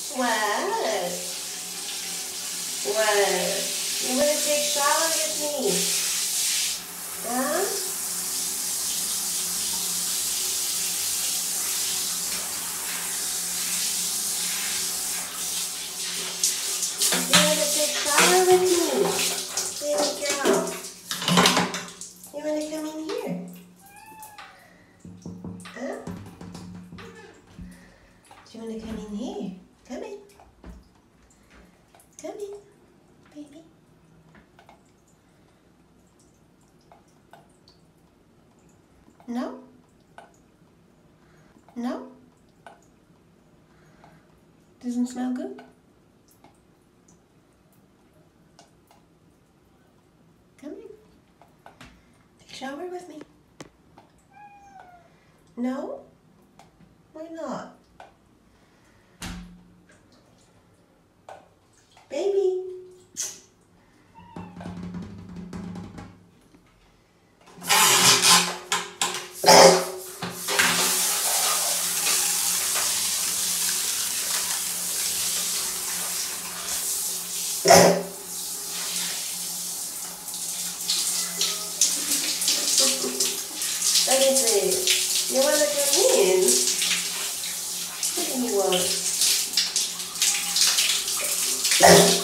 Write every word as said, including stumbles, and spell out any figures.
What? What? You want to take shower with me? Huh? You want to take shower with me? Baby girl. You want to come in here? Huh? Do you want to come in here? Come in. Come in, baby. No? No? Doesn't smell good? Come in. Take a shower with me. No? Why not? Baby. Let me see. You want to come in? What do you want?